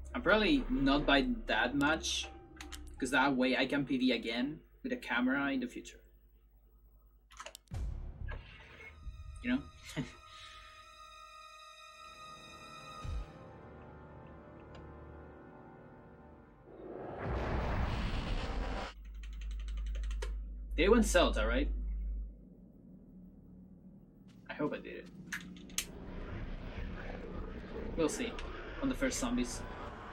I'm probably not by that much, because that way I can PV again with a camera in the future. You know? They went Celta, right? I hope I did it. We'll see on the first zombies.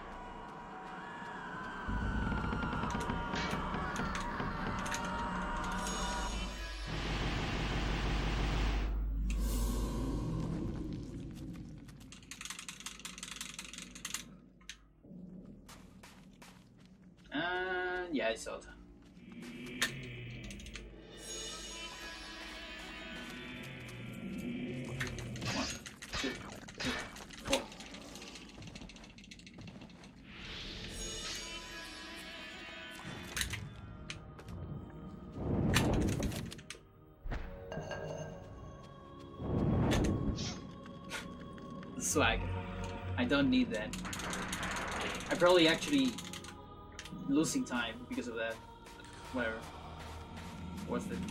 Yeah, I saw it. One, two, three, four. Swag. I don't need that. I probably actually losing time because of that. Whatever. Worth it.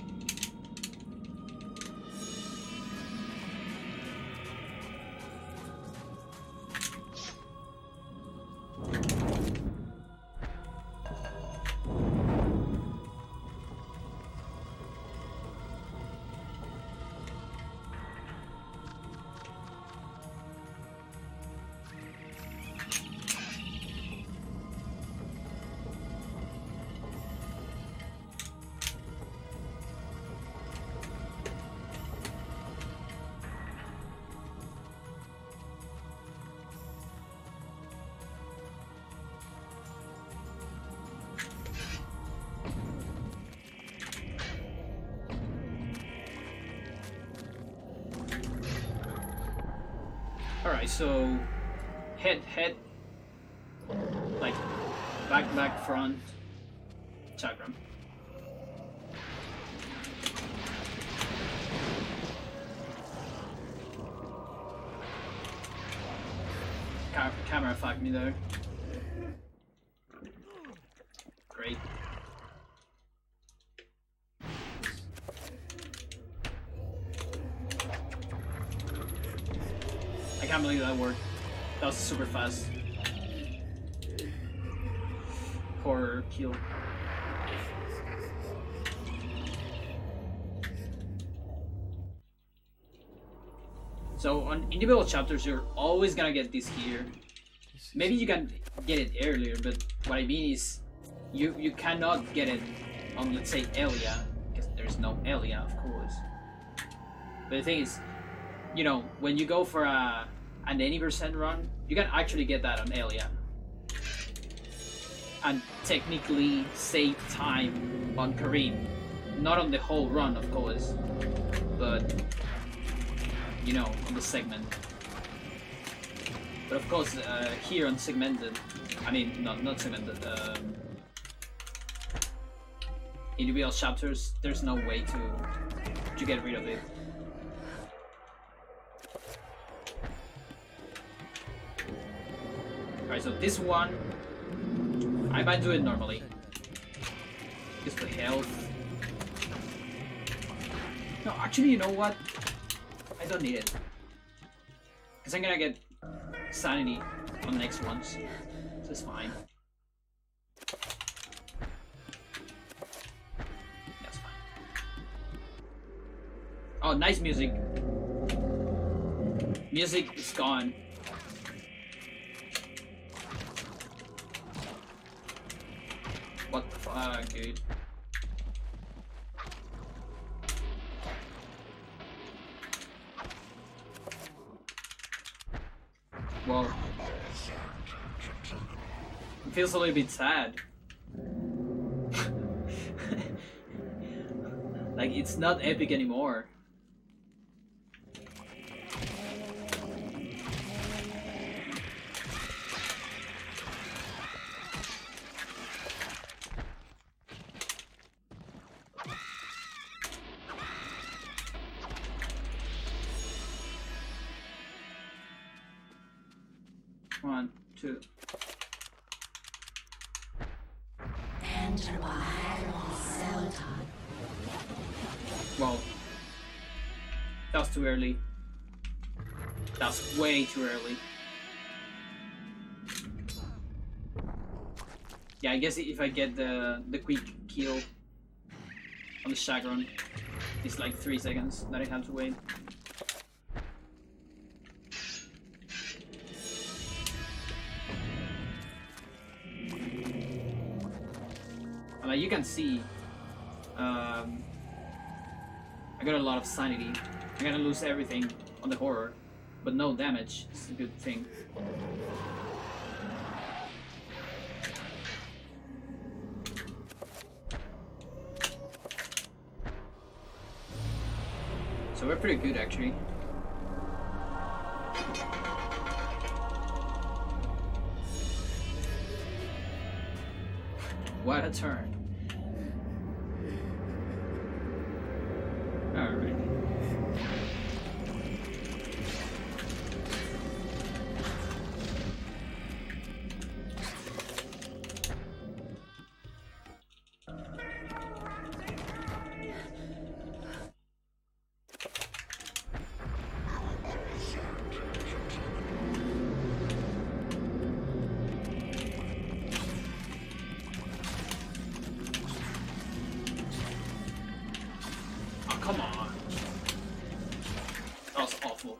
Alright, so head, like back, front, chakram. Camera fucked me there. Great. I can't believe that worked. That was super fast. Core kill. So on individual chapters, you're always gonna get this here. Maybe you can get it earlier, but what I mean is, you cannot get it on, let's say, Elia, because there's no Elia, of course. But the thing is, you know, when you go for an 80% run, you can actually get that on Elia. And technically save time on Karim. Not on the whole run, of course, but, you know, on the segment. But of course, here on segmented, I mean, not segmented, individual chapters, there's no way to get rid of it. Alright, so this one, I might do it normally. Just for health. No, actually, you know what? I don't need it. Because I'm gonna get sanity on the next ones. So it's fine. That's fine. Oh, nice music. Music is gone. What the fuck, dude? Well, it feels a little bit sad. Like, it's not epic anymore. 1, 2. Enter behind cell time. Well, that was too early. That's way too early. Yeah, I guess if I get the quick kill on the Chagron, it's like 3 seconds that I have to wait. And like you can see, I got a lot of sanity. I'm gonna lose everything on the horror, but no damage. It's a good thing. So we're pretty good actually. What a turn. Alright. Come on. That was awful.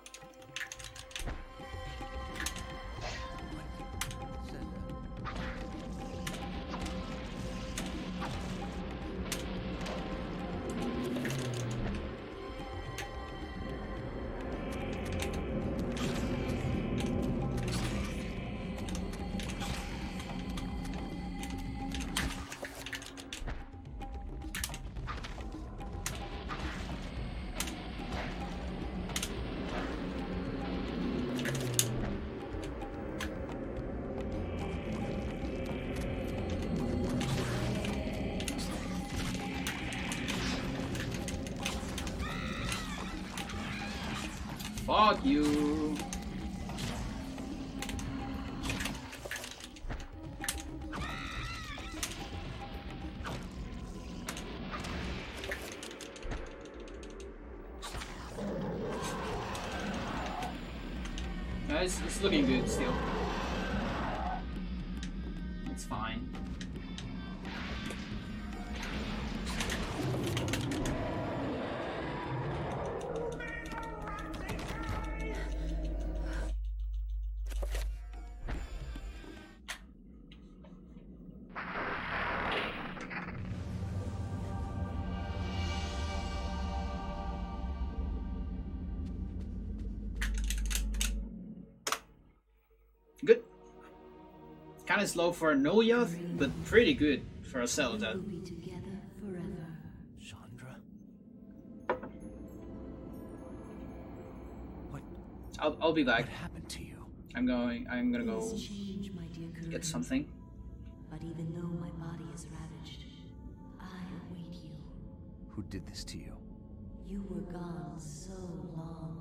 Fuck you. It's looking good still. It's fine. Good. Kind of slow for a Nulyath, but pretty good for a Zelda. We'll be together forever. Chandra? I'll be back. What happened to you? I'm gonna go Please change, my dear Kurumi. get something. But even though my body is ravaged, I await you. Who did this to you? You were gone so long.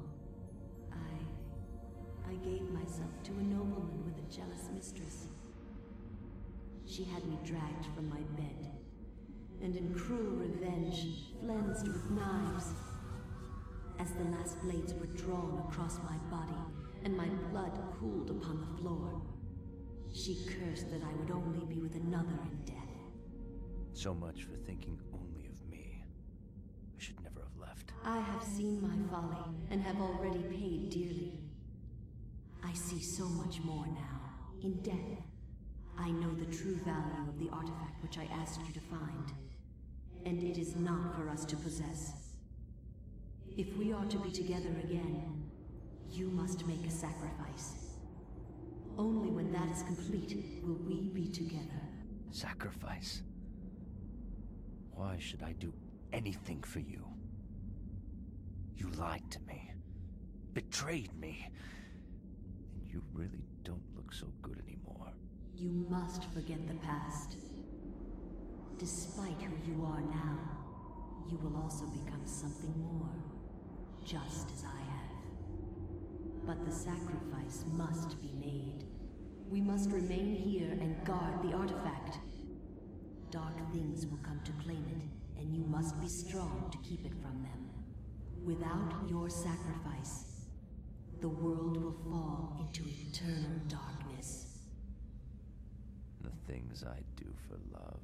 I gave myself to a nobleman with a jealous mistress. She had me dragged from my bed, and in cruel revenge, flensed with knives. As the last blades were drawn across my body, and my blood cooled upon the floor, she cursed that I would only be with another in death. So much for thinking only of me. I should never have left. I have seen my folly, and have already paid dearly. I see so much more now. In death, I know the true value of the artifact which I asked you to find. And it is not for us to possess. If we are to be together again, you must make a sacrifice. Only when that is complete will we be together. Sacrifice? Why should I do anything for you? You lied to me. Betrayed me. And you really don't look so good anymore. You must forget the past. Despite who you are now, you will also become something more, just as I have. But the sacrifice must be made. We must remain here and guard the artifact. Dark things will come to claim it, and you must be strong to keep it from them. Without your sacrifice, the world will fall into eternal darkness. The things I do for love.